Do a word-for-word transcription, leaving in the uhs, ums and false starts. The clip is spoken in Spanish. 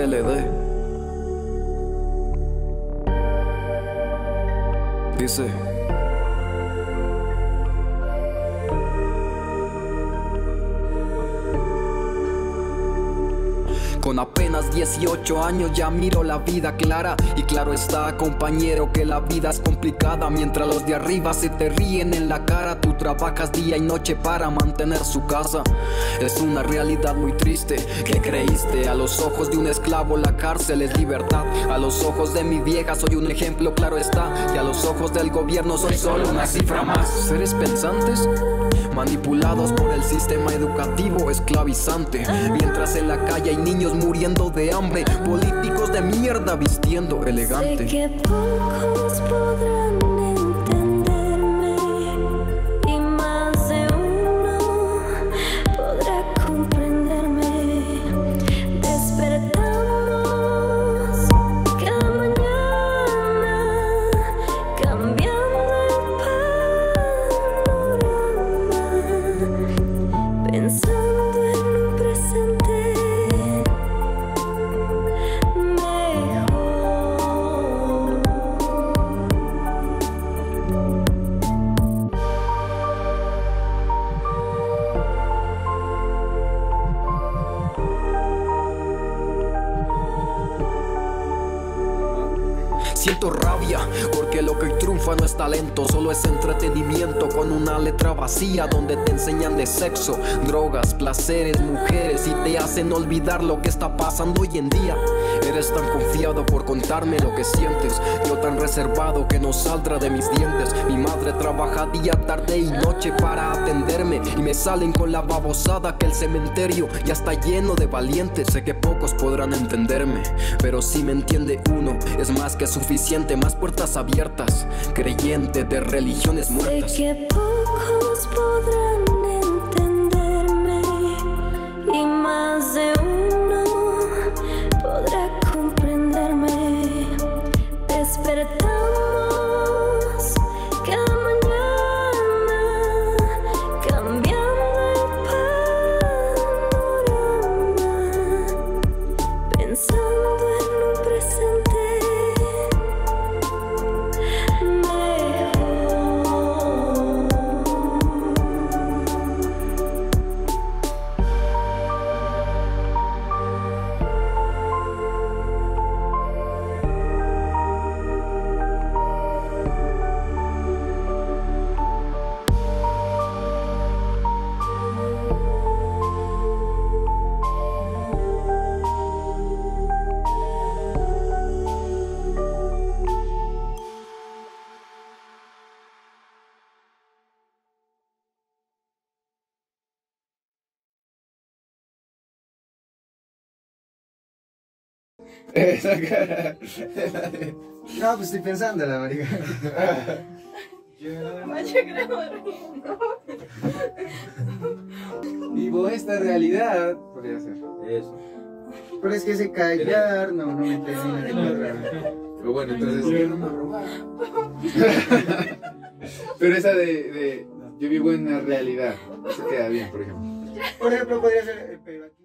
L D. Dice: con apenas dieciocho años ya miro la vida clara. Y claro está, compañero, que la vida es complicada. Mientras los de arriba se te ríen en la cara, tú trabajas día y noche para mantener su casa. Es una realidad muy triste. ¿Qué creíste? A los ojos de un esclavo la cárcel es libertad. A los ojos de mi vieja soy un ejemplo, claro está. Y a los ojos del gobierno soy solo una cifra más. Seres pensantes, manipulados por el sistema educativo esclavizante. Mientras en la calle hay niños muriendo de hambre, políticos de mierda vistiendo elegante. Sé que pocos podrán entenderme y más de uno podrá comprenderme. Despertamos cada mañana cambiando el panorama, pensando en un presente Siento rabia porque lo que hoy triunfa no es talento, solo es entretenimiento con una letra vacía donde te enseñan de sexo, drogas, placeres, mujeres y te hacen olvidar lo que está pasando hoy en día. Eres tan confiado por contarme lo que sientes, yo tan reservado que no saldrá de mis dientes. Mi madre trabaja día, tarde y noche para atenderme y me salen con la babosada que el cementerio ya está lleno de valientes. Sé que pocos podrán entenderme, pero si me entiende uno es más que suficiente. Más puertas abiertas, creyente de religiones muertas. Sé que pocos podrán entenderme y más de uno podrá comprenderme. Despertamos cada mañana cambiando el panorama, pensando en un presente Esa cara. No, pues estoy pensando la marica. Vivo esta realidad. Podría ser. Eso. Pero es que se callar, no, no me termina de cuadrar. Pero bueno, entonces. Pero esa de, de yo vivo en la realidad. Eso queda bien, por ejemplo. Por ejemplo, podría ser el pero aquí.